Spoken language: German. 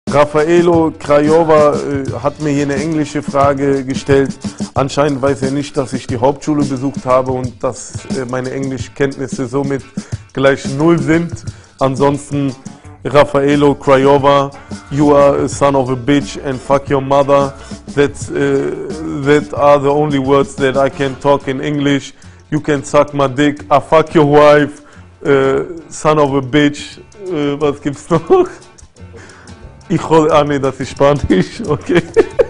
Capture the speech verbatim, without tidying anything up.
Raffaello Craiova äh, hat mir hier eine englische Frage gestellt. Anscheinend weiß er nicht, dass ich die Hauptschule besucht habe und dass äh, meine Englischkenntnisse somit gleich null sind. Ansonsten, Raffaello Craiova, you are a son of a bitch and fuck your mother. That's, uh, that are the only words that I can talk in English. You can suck my dick, I fuck your wife, uh, son of a bitch. Uh, was gibt's noch? Ich hol, ah ne, das ist Spanisch, okay.